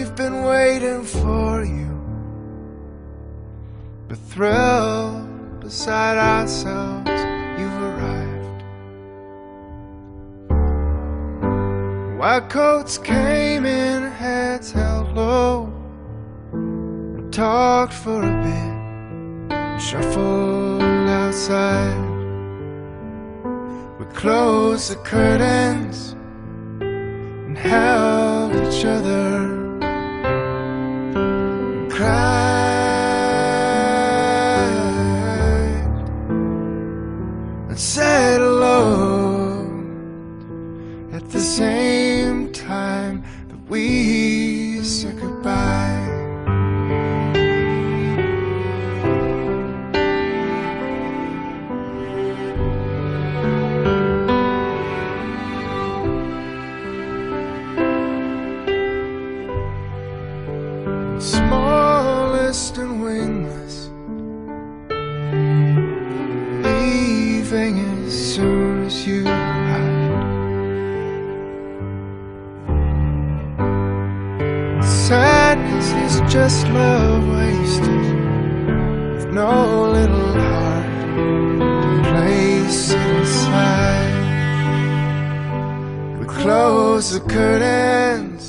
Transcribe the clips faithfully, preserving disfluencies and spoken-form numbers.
we've been waiting for you, but thrilled beside ourselves you've arrived. White coats came in, heads held low, and talked for a bit, and shuffled outside. We closed the curtains and held each other and cried and said hello at the same time that we said goodbye. Smallest and wingless, leaving as soon as you arrived. Sadness is just love wasted, with no little heart to place it inside. We close the curtains,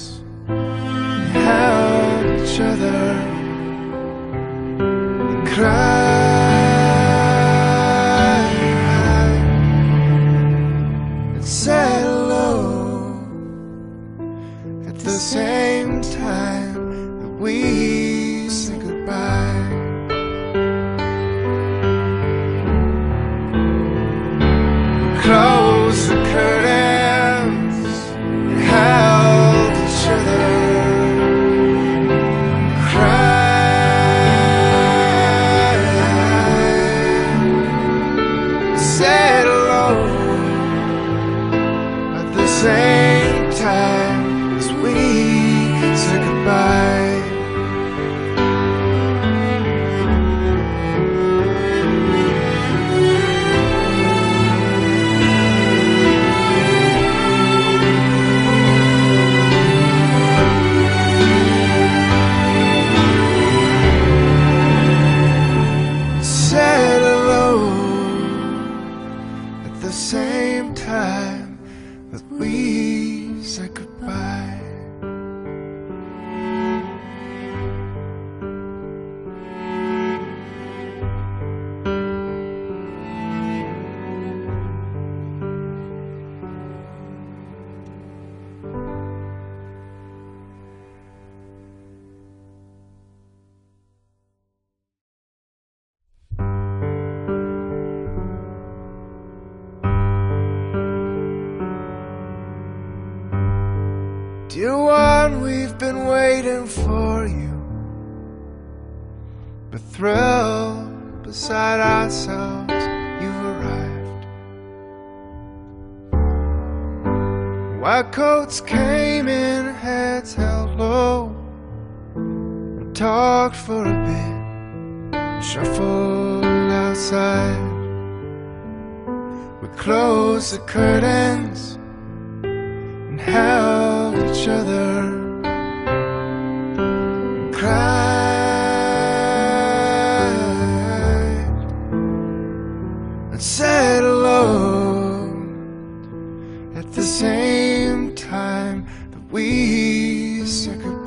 held each other and cried and said hello at the same time that we said goodbye. Closed the curtains and held each other, said hello at the same time as we said goodbye. Said hello at the same time that we said goodbye. Dear one, we've been waiting for you, but thrilled beside ourselves you've arrived. White coats came in, heads held low, and talked for a bit, and shuffled outside. We closed the curtains and held each other and cried and said hello at the same time that we said goodbye.